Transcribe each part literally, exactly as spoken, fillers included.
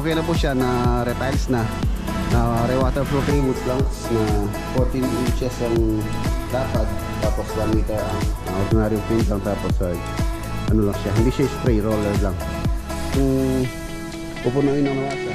okay na po siya, na retiles na, na re-waterproofing wood planks na fourteen inches ang lapad, tapos one meter ang uh, ordinary paint lang, tapos uh, ano lang siya, hindi siya spray, roller lang. Kung pupunuin ng nawasa.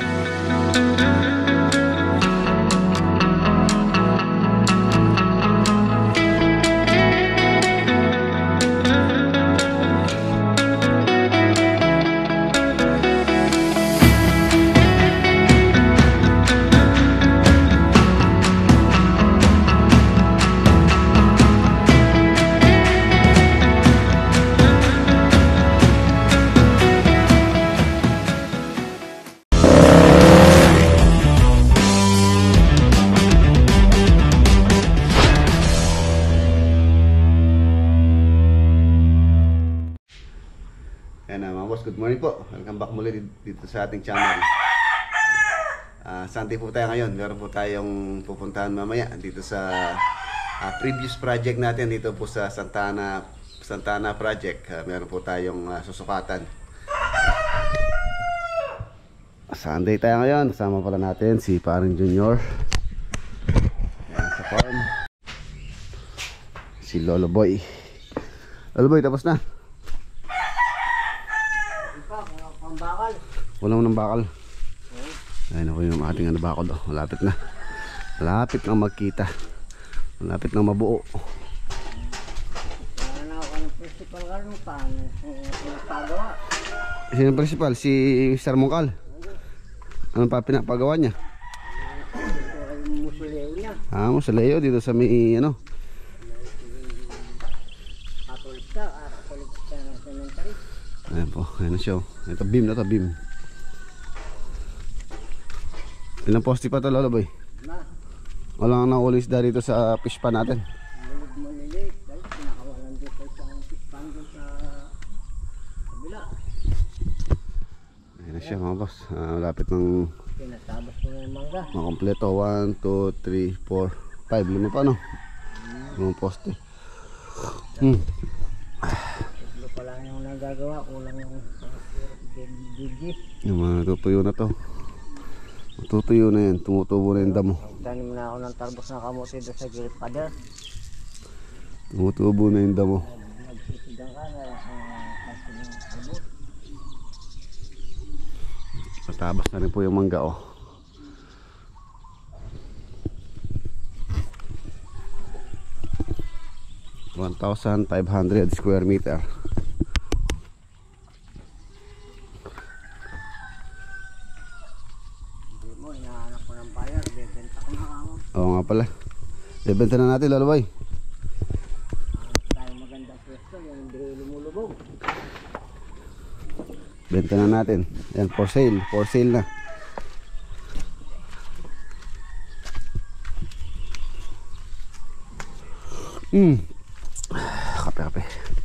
Good morning po. Welcome back muli dito sa ating channel. Uh, Sunday po tayo ngayon. Meron po tayong pupuntahan mamaya dito sa uh, previous project natin dito po sa Santana Santana project. Uh, meron po tayong uh, susukatan. Sunday tayo ngayon. Kasama pala natin si Paring Junior. Ayan, sa farm. Si Lolo Boy. Lolo Boy, tapos na. Wala mo ng bakal. Ayun ako yung ating ano bakal. Oh. Malapit na. Malapit na magkita. Malapit na mabuo. Ano ako ng principal ka nung paano? Pinapagawa. Sino ang principal? Si Mister Mongkal. Ano pa pinapagawa niya? Yung musuleo niya. Ah, musuleo dito sa may ano? Katolik ka. Katolik ka ng cemetery. Ayan po. Ayan na siya. Ito beam na to. Beam. Ilang poste pa ito, Lolo Boy? Na. Wala nang naulis dahil dito sa fish pan natin. Malid maliliit. Dahil pinakawalan dito sa fish pan doon sa kabila. Ayan na siya mga boss. Ah, malapit ng Pinatabas ko na yung mangga. makompleto. one, two, three, four, five. Lima pa no? Limang poste. Hmm. Ito pa lang yung nagagawa. Kulang yung D G. Yung mga tutuyo na to. Tutuyo na yan. Tumutubo na yung damo. Tanim na ako ng tarbos na kamote doon sa gilid pader. Tumutubo na yung damo. Nagsisigang ka na kasi yung albot. Patabas na rin po yung mangga oh. one thousand five hundred square meter. Oo nga pala. Bebenta na natin, Lolo Boy. Tayo magandang pwesto, yung hindi lumulubog. Benta na natin. Yan, for sale. For sale na. Hmm. Kape, kape.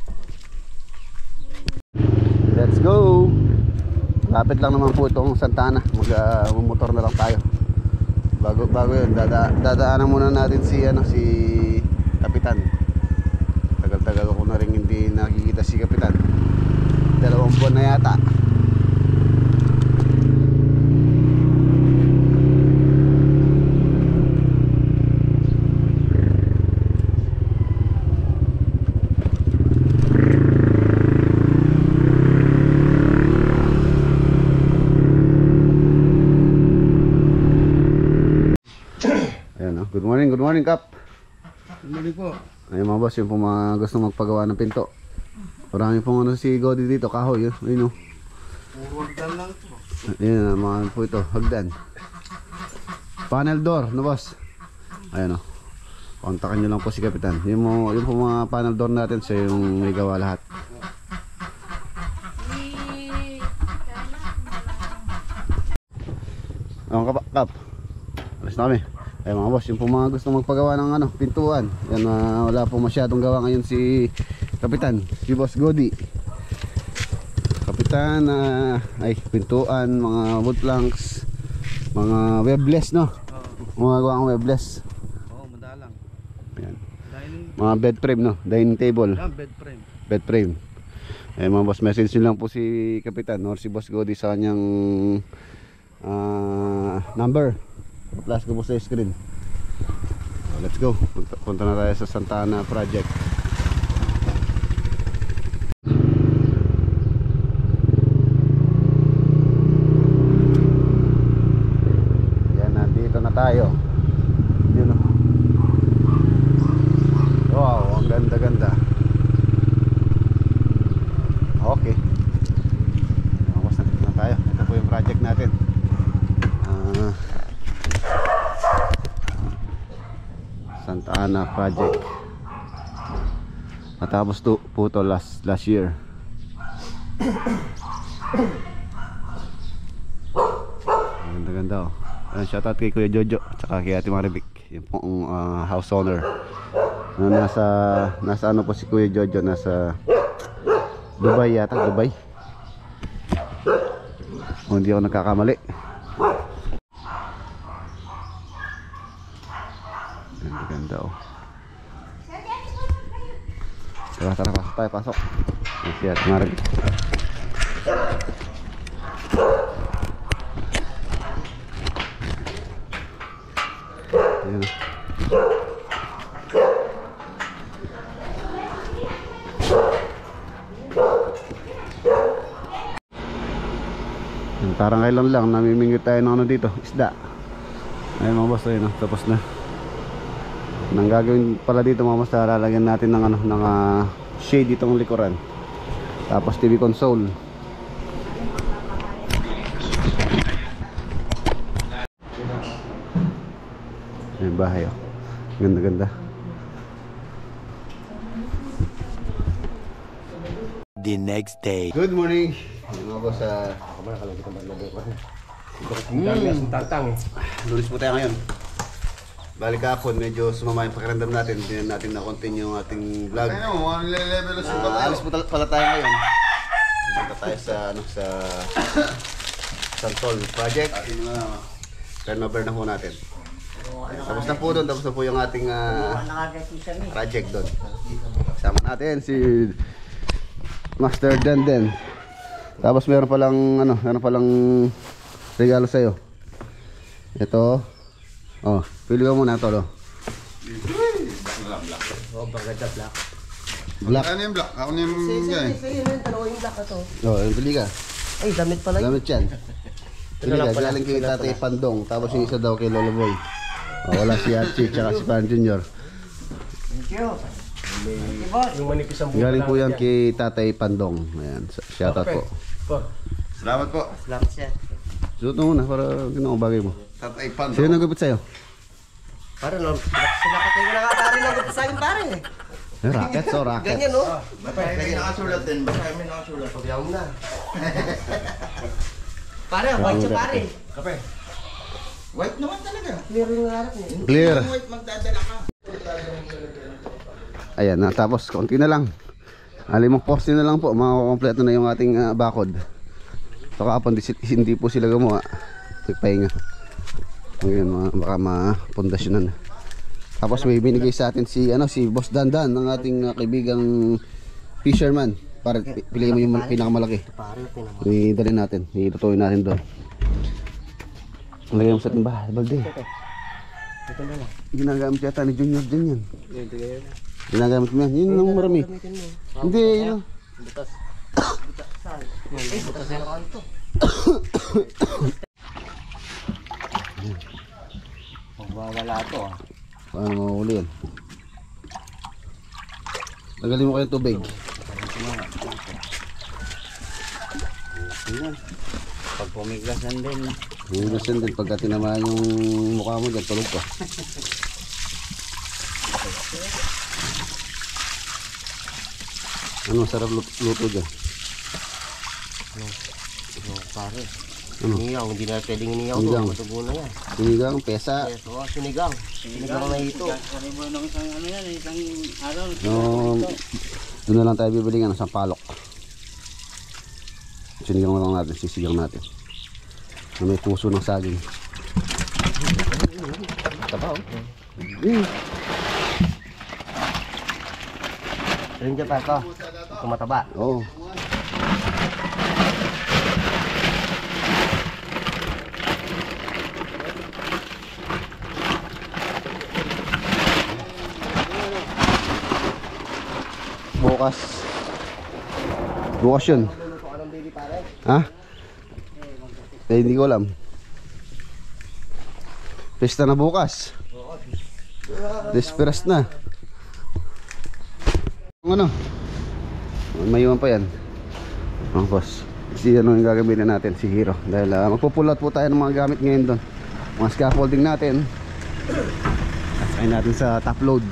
Let's go. Lapit lang naman po itong Santana. Mag-motor uh, na lang tayo. Bago bago yun, dada, dadaanan muna natin si ano si Kapitan. Tagal-tagal ko na rin hindi nakikita si Kapitan. Dalawang buwan na yata. Good morning, good morning, Kap. Good morning po. Ayun mga boss, yung po mga gusto magpagawa ng pinto. Marami pong ano si Godi dito, kahoy yun. Ayun o. Puro hagdan lang po. Ayun, mga po ito, hagdan. Panel door, no boss? Ayun o. Kontakan nyo lang po si Kapitan. Yung, mo, yung po mga panel door natin, siya yung may gawa lahat. Ayun, Kap. Kap. Alas na kami. Ay mga boss, yung po mga gusto magpagawa ng ano, pintuan. Yan, uh, wala po masyadong gawa ngayon si Kapitan, si Boss Godi. Kapitan, uh, ay pintuan, mga wood planks, mga webless no? Mga gawa ng webless. Oo, madalang. Yan. Dining... Mga bed frame no, dining table. Yan, bed frame. Bed frame. Ay mga boss, message nyo lang po si Kapitan or si Boss Godi sa kanyang ah, number. Plus ko po sa screen. So, let's go. Punta, punta na tayo sa Santa Ana project. Yan, nandito na tayo. Yun o. Wow, ang ganda-ganda. Okay. Tapos nandito na tayo. Ito po yung project natin. Ah, Santa Ana project. Matapos to po to last, last year. Ang ganda-ganda oh. Ayan, shoutout kay Kuya Jojo at saka kay Ate Maribik. Yung pong uh, house owner. No, nasa, nasa ano po si Kuya Jojo, nasa Dubai yata, Dubai. O, hindi ako nagkakamali. Ganda ganda oh. Tara tara, pasok tayo, pasok. Kasi at Maribik. Ayan oh. Parang kailan lang namimingwit tayo ng ano dito, isda. Ayun mga boss, ayun, tapos na. Nang gagawin pala dito mga boss, lalagyan natin ng ano, ng uh, shade ditong likuran. Tapos T V console. Ayun bahay oh. Ganda ganda. The next day. Good morning. Mga boss, uh, Mm. Tatang eh. lulis po tayo ngayon. Balik hapon, medyo sumama yung pakiramdam natin. Hindi na natin na-continue yung ating vlog. Ano mo, ano level sa Uh, alis po tal- pala tayo ngayon. Punta tayo sa ano sa Santol project. Turnover na po natin. Tapos na po doon, tapos na po yung ating uh, project doon. Kasama natin si Master Denden. Tapos meron palang ano, meron palang regalo sa iyo. Ito. Oh, pili mo muna ito, no. Oh, bagada black. Black. Ano yung black? Ako na yung Sige, guy. sige, sige, yung dalawa yung black na to. Oh, yung pili ka. Ay, damit pala yun. Gamit yan. Pili lang ka, pala, galing kay ito lang Tatay pala. Pandong. Tapos yung isa daw kay Lolo Boy. Oh, wala si Archie, tsaka si Pan Junior. Thank you. Thank you, boss. Yung manipis ang Galing po yan kay Tatay Pandong. Ayan, shoutout po. Salamat po. Salamat siya. Suot mo muna para ginawang bagay mo. Tatay Pando. Sino nagupit sa'yo? Pare, no, sila ka tayo na pare lang sa akin, pare. Eh, rackets, oh, rackets. Ganyan, no? Baka may nakasulat din. Baka may nakasulat. Pagyaw mo na. Pare, white siya, pare. Kape. White naman talaga. Clear yung harap niya. Clear. White magdadala ka. Ayan na, tapos konti na lang. Alimang poste na lang po, makakompleto na yung ating uh, bakod. So kapon, hindi po sila gumawa. Nagpahinga. Ngayon, mga, baka mapundasyonan. Tapos may binigay sa atin si ano si Boss Dandan, ng ating uh, kaibigang fisherman. Para pi- piliin mo yung mal- pinakamalaki. Pare, pinama. Idalhin natin, itutuloy natin doon. Lagay mo sa ating bahay, balde. Ito na lang. Ginagamit yata ni Junior din yan. Yung tigay na. Ginagamit mo yan, yun ang marami. Gamitin mo. Hindi, yun. Butas. Butas saan? Ay, butas na lang ito. Magwawala ito ah. Paano mawuli yan? Tagalin mo kayo tubig. Ayan. Pag pumiglasan din. Hugas yan din pagka tinamaan yung mukha mo dyan, tulog ka. Ano sarap lut- luto dyan? Ano? Ano, pare? Ano? Sinigang, hindi na pwedeng iniyaw Sinigang. doon. Matubo na yan. Sinigang, pesa. Yes, oh, sinigang. Sinigang na ito. No, doon na lang tayo bibili ng isang palok. Sinigang na lang natin, sisigang natin. Na may puso ng saging. Taba oh. Eh, Rin dyan pa ito. Ito mataba. oo. bukas. Bukas yun. Ha? Eh, hindi ko alam. Pista na bukas. Desperas na. Ano? Mayuman pa yan. Oh, boss. Si ano yung gagamitin natin? Si Hero. Dahil uh, magpupull out po tayo ng mga gamit ngayon doon. Mga scaffolding natin. Assign natin sa top load.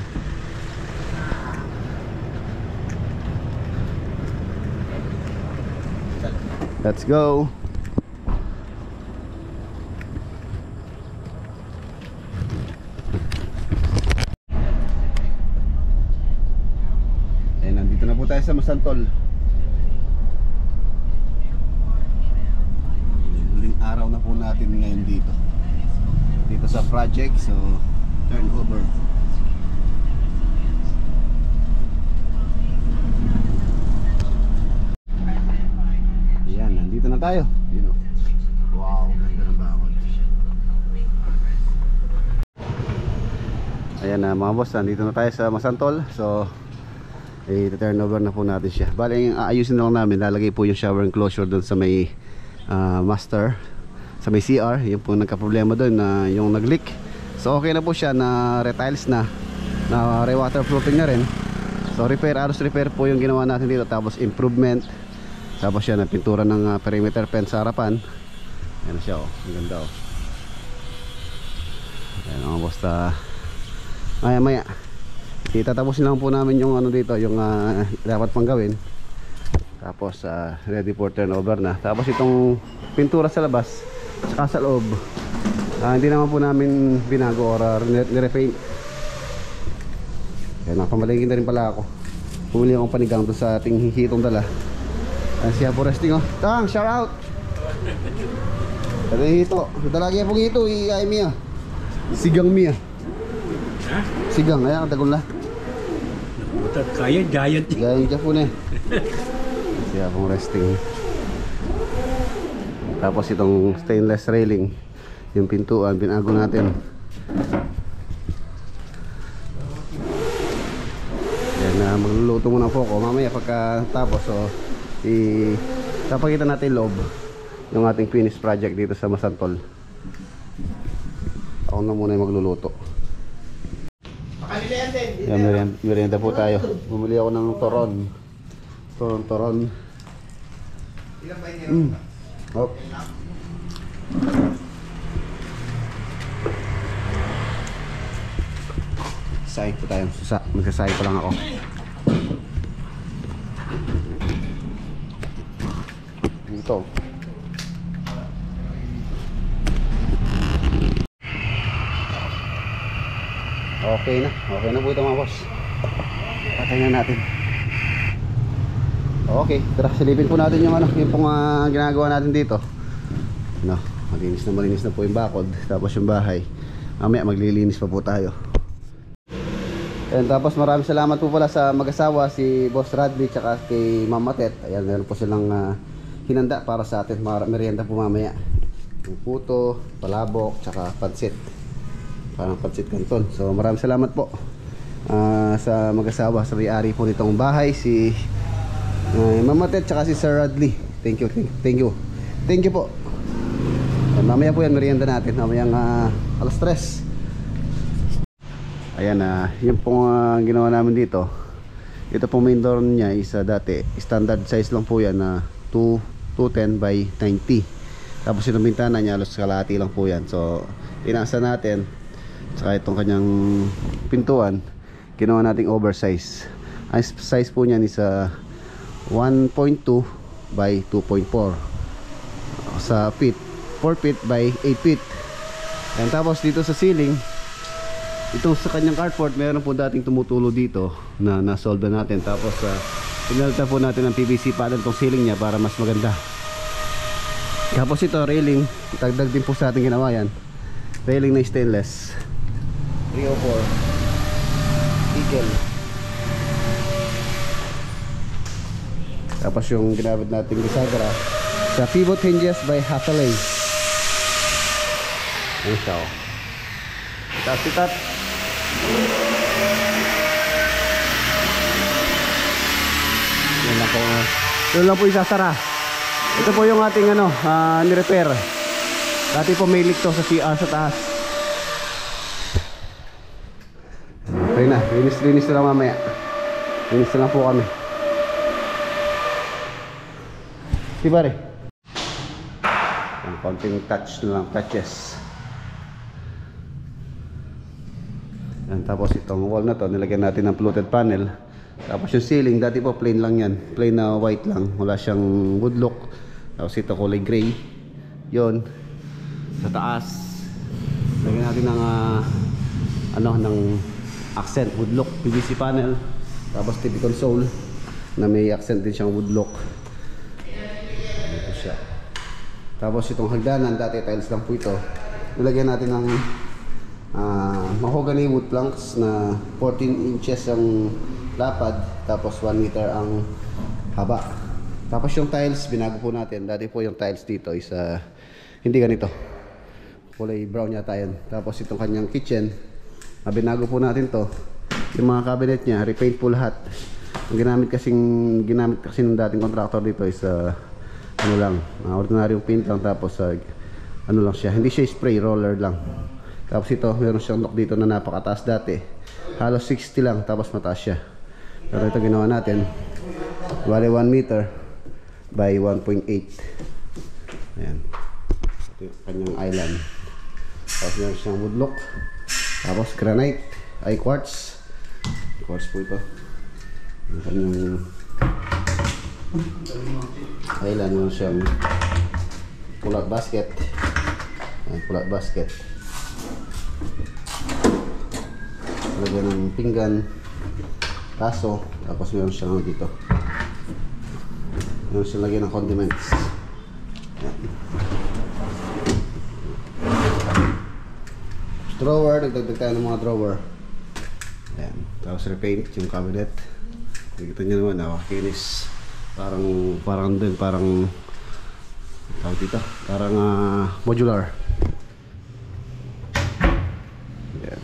Let's go. Eh, nandito na po tayo sa Masantol. Huling araw na po natin ngayon dito. Dito sa project, so turnover. Ayan, nandito na tayo. Yun, oh. Wow, ganda ng bakod. Ayan na mga boss, nandito na tayo sa Masantol. So i-turnover na po natin siya. Bali, yung aayusin na lang namin, lalagay po yung shower enclosure doon sa may uh, master, sa may C R. Yung po nagka-problema doon na yung nag-leak. So okay na po siya, na retiles na, na re-waterproofing na rin. So repair, aros repair po yung ginawa natin dito. Tapos improvement. Tapos siya na pintura ng uh, perimeter fence sa harapan. Ayan siya, oh. Ang ganda, oh. Ayan, oh, basta maya maya itatapusin lang po namin yung ano dito, yung uh, dapat pang gawin. Tapos uh, ready for turnover na. Tapos itong pintura sa labas saka sa loob, uh, hindi naman po namin binago or uh, nirepaint. Kaya nakamalingin na rin pala ako. Pumili akong panigang doon sa ating hihitong dala. Ayan siya po resting, oh. Tang, shout out! Ito yung hito. Dalagi po hito, i-ay miya. Sigang miya. Sigang, ayan, tagol na. Kaya giant. Giant siya po na eh. Siya pong resting. Tapos itong stainless railing, yung pintuan, binago natin. Yan na, uh, magluluto muna po ako. Mamaya pagka tapos, so i-tapakita natin loob yung ating finished project dito sa Masantol. Ako na muna yung magluluto. Yan, merienda, merienda po tayo. Bumili ako ng toron. Toron, toron. Mm. Oh. Sayang po tayo. Magsasayang pa lang ako. Ito. Okay na, okay na po ito mga boss. Patay na natin. Okay, tara silipin po natin yung ano, yung pong uh, ginagawa natin dito. No, malinis na malinis na po yung bakod. Tapos yung bahay, mamaya maglilinis pa po tayo. And tapos maraming salamat po pala sa mag-asawa, si Boss Radley tsaka kay Mama Tet. Ayan, meron po silang uh, hinanda para sa atin, merienda po mamaya. Yung puto, palabok, tsaka pansit. Parang pansit canton. So maraming salamat po uh, sa mag-asawa, sa may-ari po nitong bahay, si uh, Mama Tet tsaka si Sir Radley. Thank you, thank you, thank you, thank you po. And mamaya po yan merienda natin, mamayang uh, alas tres. Ayan na, uh, yung pong uh, ginawa namin dito. Ito pong main door niya is uh, dati standard size lang po yan na uh, two ten by ninety. Tapos yung bintana niya halos kalahati lang po yan. So inasa natin, saka itong kanyang pintuan ginawa nating oversize. Ang size po niyan is uh, one point two by two point four sa feet, four feet by eight feet. And tapos dito sa ceiling, itong sa kanyang carport, meron po dating tumutulo dito na na-solve na natin. Tapos uh, pinalitan po natin ng P V C panel itong ceiling niya para mas maganda. Tapos ito railing, dagdag din po sa ating ginawa yan. Railing na stainless three oh four Eagle. Tapos yung ginamit nating bisagra sa pivot hinges by Hathaway. Ayan siya, oh. Tapos Yun lang po, yun lang po isasara. Ito po yung ating ano, uh, ni-repair. Dati po may leak to sa C R sa taas. Okay na, linis-linis na lang mamaya. Linis na lang po kami. Di ba rin? Ang konting touch na lang, touches. Yan, tapos itong wall na to, nilagyan natin ng fluted panel. Tapos yung ceiling, dati po plain lang yan. Plain na white lang, wala siyang wood look. Tapos ito kulay gray. Yon. Sa taas, lagyan natin ng uh, ano, ng accent wood look P V C panel. Tapos T V console na may accent din siyang wood look. Ito siya. Tapos itong hagdanan, dati tiles lang po ito. Nilagyan natin ng uh, mahogany wood planks na fourteen inches ang lapad, tapos one meter ang haba. Tapos yung tiles, binago po natin. Dati po yung tiles dito is uh, hindi ganito, kulay brown yata yan. Tapos itong kanyang kitchen, uh, binago po natin to. Yung mga cabinet niya, repaint po lahat. Ang ginamit kasing ginamit kasi ng dating contractor dito is uh, ano lang, uh, ordinaryong paint lang. Tapos uh, ano lang siya, hindi siya spray, roller lang. Tapos ito, meron siyang lock dito na napakataas dati, halos sixty lang, tapos mataas siya. Pero ito ginawa natin, bali one meter by one point eight. Ayan, ito yung kanyang island. Tapos meron siyang wood look. Tapos granite, ay quartz. Quartz po ito. Yung kanyang island, meron siyang pull-out basket. Ayan, pull-out basket. Lagyan ng pinggan, kaso, tapos meron siyang dito, meron siyang lagyan ng condiments. Ayan. Drawer, nagdagdag tayo ng mga drawer. Ayan. Tapos repaint yung cabinet. Nakikita nyo naman, oh, kinis. Parang, parang din, parang tawag dito, parang uh, modular. Ayan.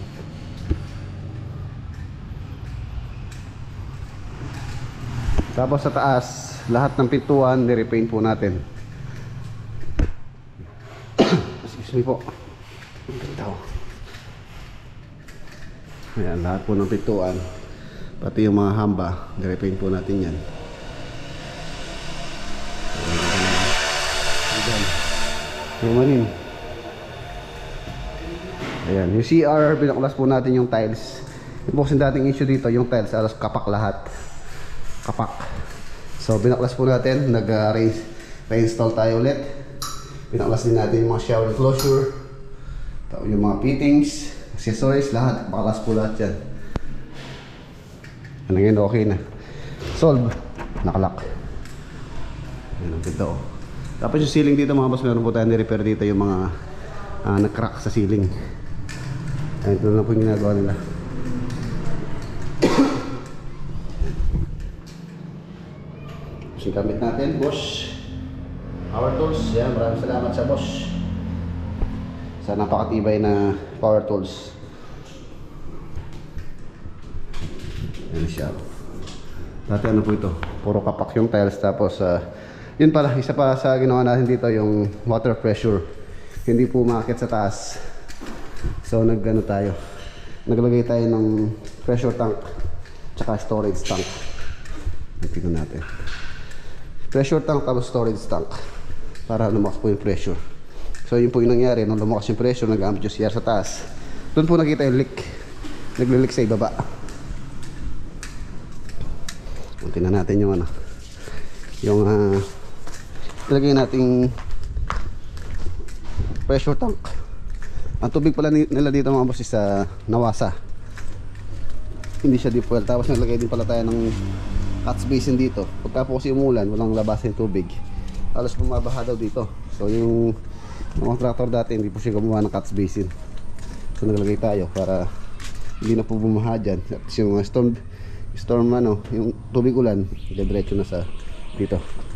Tapos sa taas, lahat ng pintuan ni-repaint po natin. Excuse me po. Ayan, lahat po ng pintuan, pati yung mga hamba, ni-repaint po natin yan. Ayan. Yung manin. Ayan, yung C R, binaklas po natin yung tiles. Yung po kasing dating issue dito, yung tiles, alas kapak lahat. Kapak. So binaklas po natin, nag-reinstall tayo ulit. Binaklas din natin yung mga shower enclosure, yung mga fittings, accessories, lahat. Baklas po lahat yan. Ano ngayon, okay na. Solve. Nakalak. Yan ang pinto. Tapos yung ceiling dito mga boss, meron po tayo ni-repair dito yung mga uh, nag-crack sa ceiling. Ayan, ito na po yung ginagawa nila. Yung gamit natin, Bosch power tools. Yan, maraming salamat sa Bosch sa napakatibay na power tools. Yan siya. Dati ano po ito, puro kapak yung tiles. Tapos uh, yun pala, isa pa sa ginawa natin dito, yung water pressure, hindi po umaakit sa taas. So nag ano tayo, naglagay tayo ng pressure tank tsaka storage tank. Tingnan natin, pressure tank tapos storage tank para lumakas po yung pressure. So yun po yung nangyari, nung lumakas yung pressure, nag-amp yung C R sa taas. Doon po nakita yung leak, nagli-leak sa ibaba. Tingnan natin yung ano, yung uh, ilagay nating pressure tank. Ang tubig pala nila dito mga boss is uh, nawasa, hindi siya deep well. Tapos naglagay din pala tayo ng catch basin dito. Pagka po kasi umulan, walang labas yung tubig, halos bumabaha daw dito. So yung mga contractor dati, hindi po siya gumawa ng catch basin. So naglagay tayo para hindi na po bumaha dyan. At yung uh, storm, storm ano, yung tubig ulan, diretso na sa dito.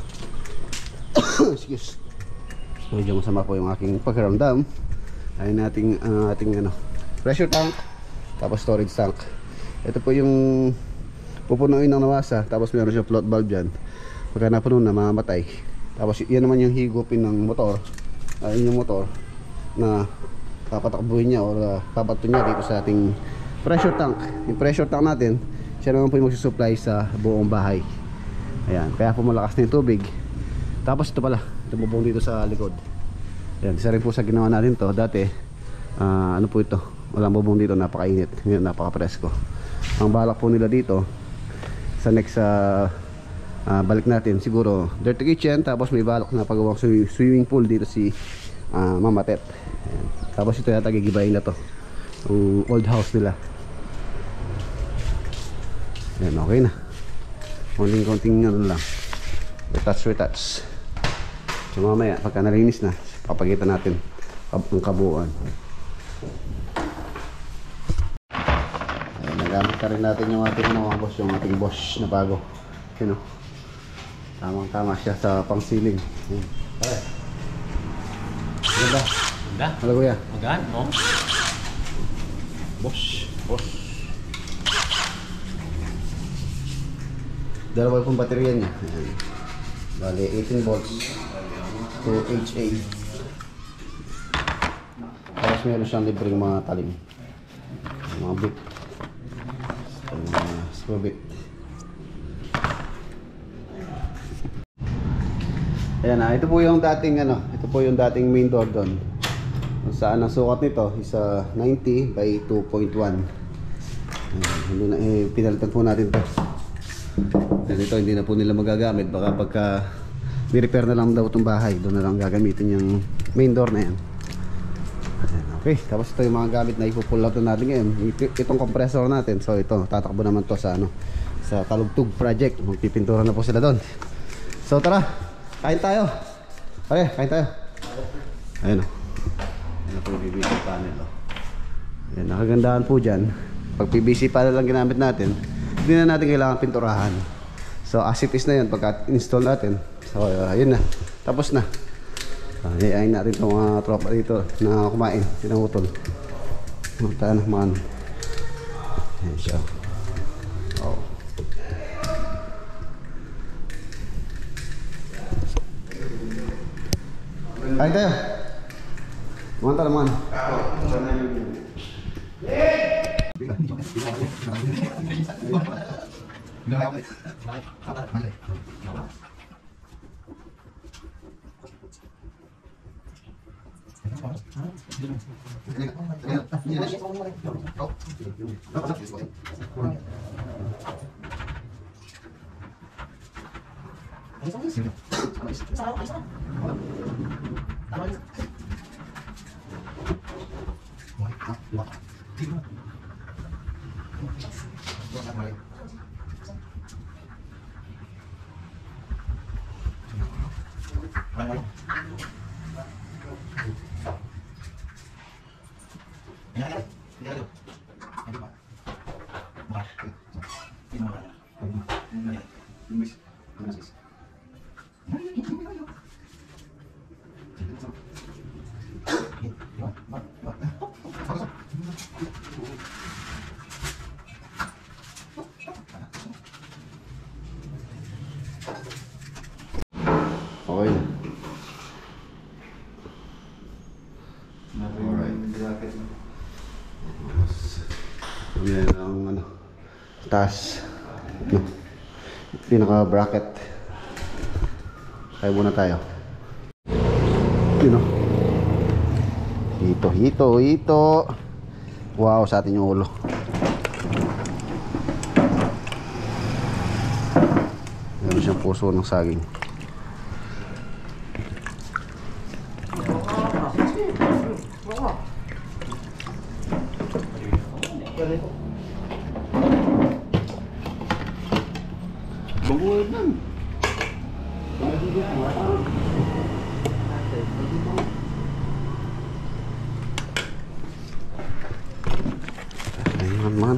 Excuse. Medyo masama po yung aking pakiramdam. Ayun nating uh, ating ano, pressure tank tapos storage tank. Ito po yung pupunuin ng nawasa, tapos meron siyang float valve dyan. Pagka napuno na, mamamatay. Tapos yan naman yung higupin ng motor, uh, yung motor na papatakbuhin niya o uh, papato niya dito sa ating pressure tank. Yung pressure tank natin, siya naman po yung magsusupply sa buong bahay. Ayan, kaya po malakas na yung tubig. Tapos ito pala, tumubong dito sa likod. Ayan, isa rin po sa ginawa natin to. Dati, uh, ano po ito, walang bubong dito, napakainit. Ngayon, napaka-presko. Ang balak po nila dito, sa next uh, uh, balik natin, siguro dirty kitchen, tapos may balak na pagawang swimming pool dito si uh, Mama Tet. Ayan. Tapos ito yata gigibayin na to, yung old house nila. Ayan, okay na. Konting konting ano lang, retouch retouch. So mamaya pagka nalinis na, papakita natin ang kabuuan. Ayan, nagamit na rin natin yung ating mga boss, yung ating boss na bago. Yun o, tamang tama siya sa pang ceiling. Ayan, pare, ganda. Ganda? Halo kuya. Magaan, no? Boss, boss. Dalawa pong baterya niya. Ayan. Bali, eighteen volts to H A. Tapos meron siyang libreng mga talim, mga bit, mga screw bit. Ayan na, ito po yung dating ano, ito po yung dating main door doon. Kung saan ang sukat nito is uh, ninety by two point one. Ayan, eh, pinalitan po natin ito. Dito hindi na po nila magagamit, baka pagka ni-repair na lang daw itong bahay, doon na lang gagamitin yung main door na yan. Okay, tapos ito yung mga gamit na ipupull out natin ngayon. Itong compressor natin, so ito tatakbo naman to sa ano, sa Kalugtog project. Magpipintura na po sila doon. So tara, kain tayo. Okay, kain tayo. Ayun o, ayun po yung P V C panel o. Ayan, nakagandahan po dyan, pag P V C panel lang ginamit natin, hindi na natin kailangan pinturahan. So as it is na yun pagka install natin. So uh, yun na, tapos na. uh, Iayain natin itong mga tropa dito na kumain, pinangutol. Magtaan ng mga ano. Ayan siya. Oh. Kain tayo. Mantap naman. Okay na. Alright. Yan ang ano, taas, no, pinaka bracket. Kaya muna tayo. Yun o. Hito, hito, hito. Wow, sa atin yung ulo. Meron siyang puso ng saging. Bangunan lang. Ayun man.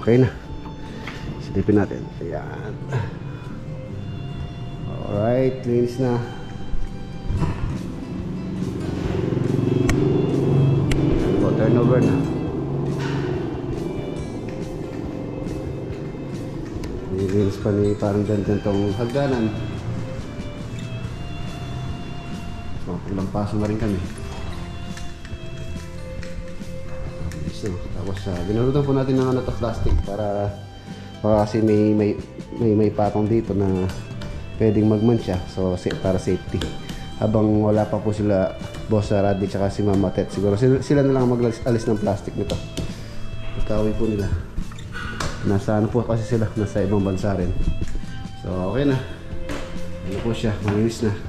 Okay na. Silipin natin. Ayan. Alright, linis na. So, turnover na. Nilinis pa ni parang ganyan tong hagdanan. So, paglampaso na rin kami. So, tapos uh, binalutan po natin ng ano to, plastic para baka kasi may may may, may patong dito na pwedeng magmansya, so para safety. Habang wala pa po sila Boss Raddy tsaka si Mama Tet, siguro sila, sila na lang mag-alis ng plastic nito. Pagkawi po nila. Nasa ano po kasi sila, nasa ibang bansa rin. So okay na. Ano po siya, malinis na.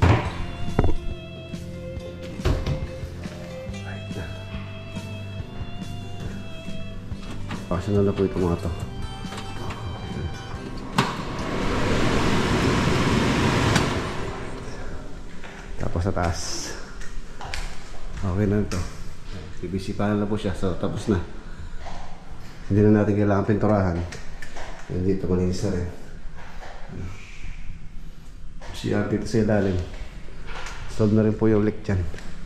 Passional na po ito mga to. Tapos sa taas. Okay na ito. P V C panel na po siya. So tapos na. Hindi na natin kailangan pinturahan. And dito malinis na rin. C R dito sa ilalim. Solve na rin po yung leak dyan.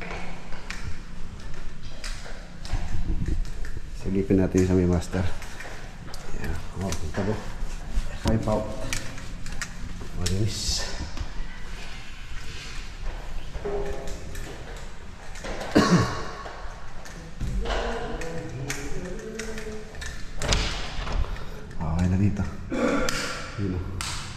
Silipin natin sa may master. Ayan. O, punta po. Wipe out. Malinis. Okay na dito. Yun o.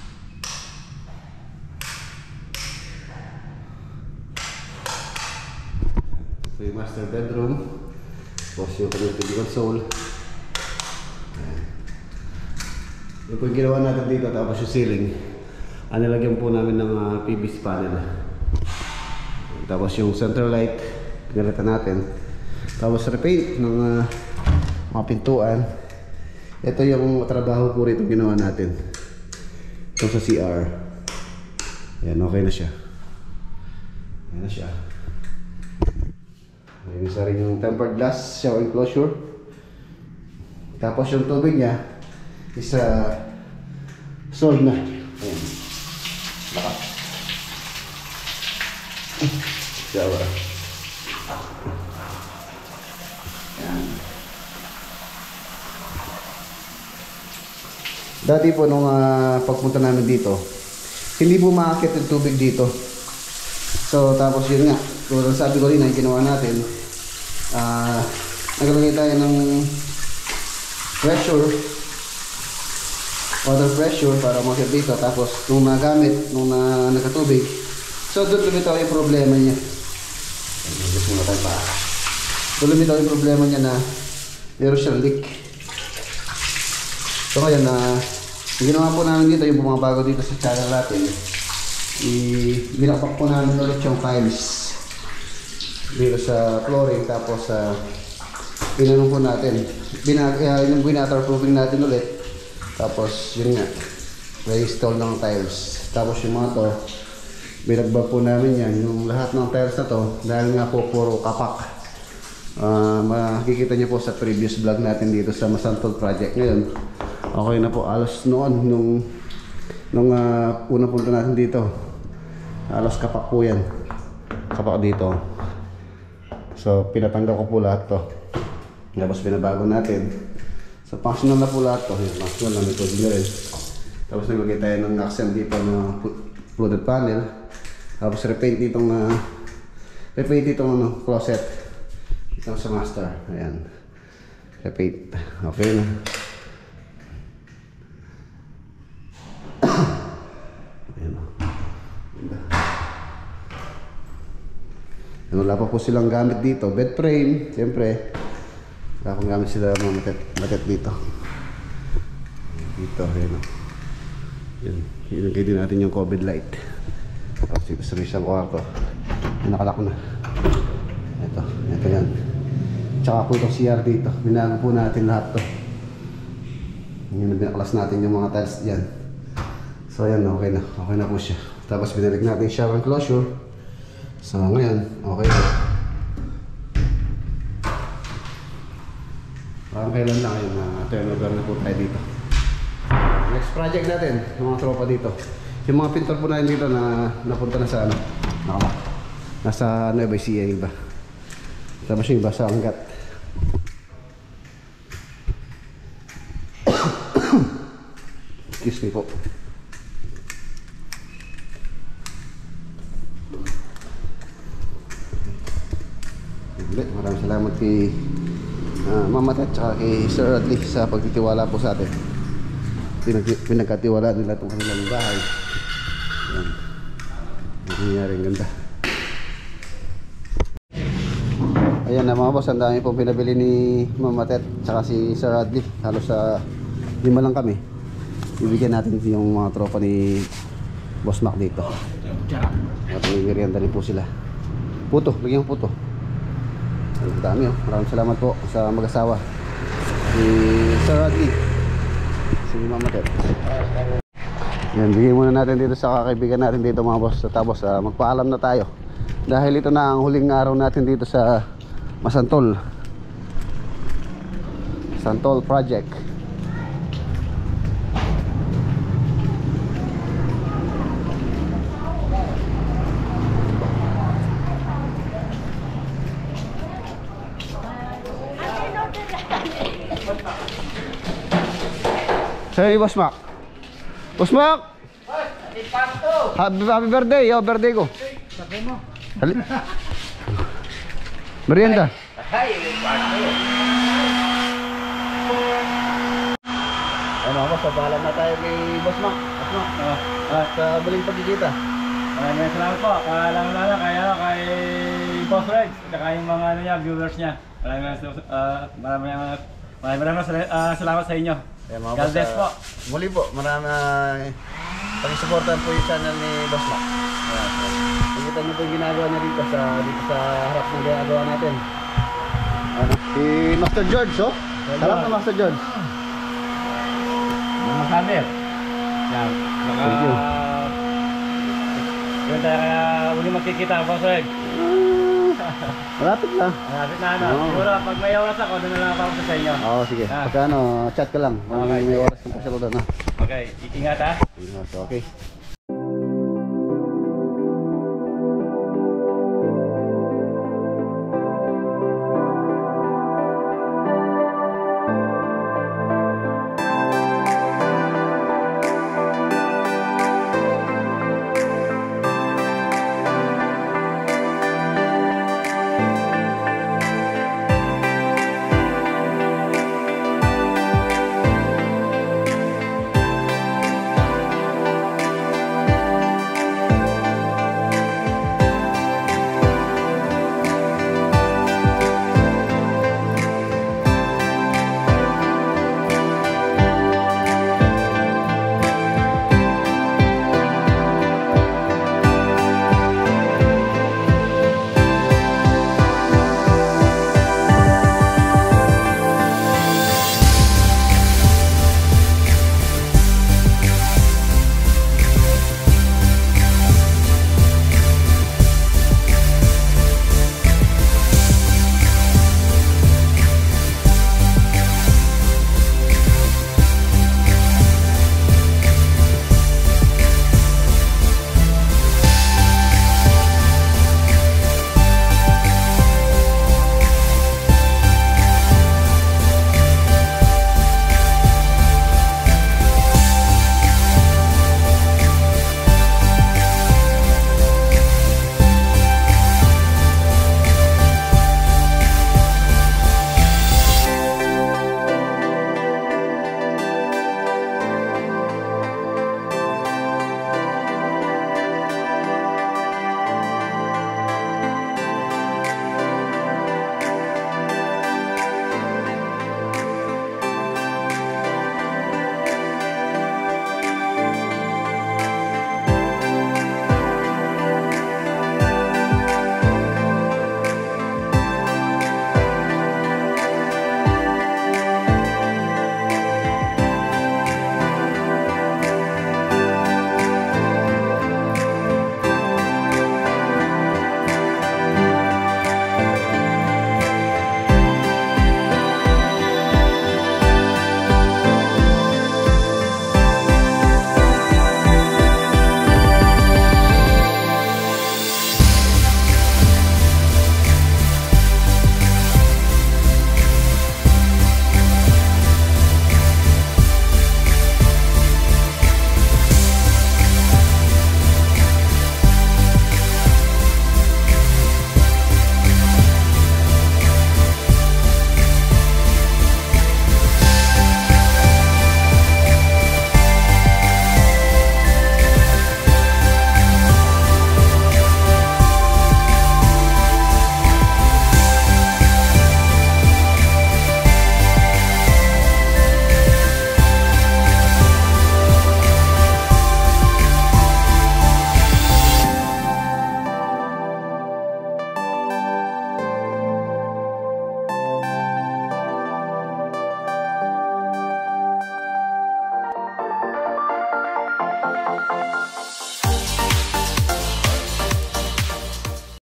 Ito yung master bedroom. Tapos yung connected console. Ayan. Yung po yung ginawa natin dito, tapos yung ceiling, anilagyan po namin ng uh, P V C panel. Tapos yung center light, pinalitan natin. Tapos repaint ng uh, mga pintuan. Ito yung trabaho po rito ginawa natin. Ito sa C R. Ayan, okay na siya. Ayan na siya. May isa rin yung tempered glass shower enclosure. Tapos yung tubig niya is uh, solved na. Ayan. Lakas. Shower. Ayan. Dati po nung uh, pagpunta namin dito, hindi po maakit yung tubig dito. So tapos yun nga, kung sabi ko rin na ginawa natin, uh, naglagay tayo ng pressure, water pressure para makit dito. Tapos nung nagamit, nung na, nakatubig, so doon lumitaw yung problema niya. Gusto muna tayo pa. Doon lumitaw yung problema niya na meron siyang leak. So ngayon na uh, ginawa po namin dito, yung bumabago dito sa channel natin, i-binakpak po namin ulit yung tiles dito sa flooring. Tapos uh, pinanong po natin, Binag uh, yung waterproofing natin ulit. Tapos yun nga, re-install ng tiles. Tapos yung mga to, binagbag po namin yan, yung lahat ng tiles na to, dahil nga po puro kapak. Uh, makikita nyo po sa previous vlog natin dito sa Masantol project. Ngayon okay na po, alos noon nung nung uh, unang punta natin dito, alos kapak po yan, kapak dito. So pinatanggal ko po lahat to, tapos binabago natin. So functional na po lahat to, yun, functional na, may coding na rin. Tapos naglagay tayo ng accent dito ng flooded panel. Tapos repaint ditong uh, repaint ditong ano, closet dito sa master. Ayan, repaint. Okay na. Wala pa po silang gamit dito. Bed frame, siyempre. Wala pang gamit sila mga matet, matet dito. Dito, yun. Yun. Ilagay din natin yung COVID light. Tapos dito sa isang kwarto. Nakalak na. Ito, ito yan. Tsaka po itong C R dito. Binago po natin lahat to. Yun, binaklas natin yung mga tiles dyan. So ayan, okay na. Okay na po siya. Tapos binalik natin yung shower enclosure. So ngayon, okay na. Parang kailan lang yun na turnover na po tayo dito. Next project natin, yung mga tropa dito. Yung mga pintor po natin dito na napunta na sa ano, nakama. Nasa Nueva Ecija yung iba. Tapos yung iba sa Angat. Excuse me po. Maraming salamat kay uh, Mama Tet at kay Sir Adley sa pagtitiwala po sa atin. Pinag pinagkatiwala nila itong kanilang bahay. Ayan. Nangyaring ganda. Ayan na mga boss, ang dami pong pinabili ni Mama Tet at si Sir Adley. Halos sa uh, lima lang kami. Bibigyan natin yung mga tropa ni Boss Mac dito. At may merienda rin po sila. Puto, bigyan mo puto. Ang dami oh. Maraming salamat po sa mag-asawa si Sir Adley, si Mama Tet. Yan, bigyan muna natin dito sa kakaibigan natin dito mga boss. Tapos uh, magpaalam na tayo dahil ito na ang huling araw natin dito sa Masantol Santol Project. Hey, Boss Mac. Boss Mac. Happy, happy birthday, yo, birthday ko. Sabi mo. Hali. Merienda. Ano ako, sabalan na tayo kay Boss Mac. Boss Mac. At uh, muling pagkikita. Maraming salamat po. Lalo-lalo kay, ano, kay Boss Rex, saka yung mga ano niya, viewers niya. Maraming uh, maraming maraming maraming sal uh, salamat sa inyo. Ayan, mga God boss, bless uh, po. Muli po, maraming uh, pag-supportan po yung channel ni Boss Mac. Ayan, so, nakita niyo po yung ginagawa niya dito sa, dito sa harap ng ginagawa natin. Ano? Si Master George, oh. Sarap na Master George. Mga saber. Yan. Baka... Thank you. Yun tayo kaya muli magkikita, Boss Rex. Malapit na. Malapit na ano. Oo. Siguro pag may oras ako, doon na lang ako sa inyo. Oo, sige. Ah. Pagka ano, chat ka lang. Kung Okay. may oras kang pasyalo doon, ha. Okay, ingat ha. Okay.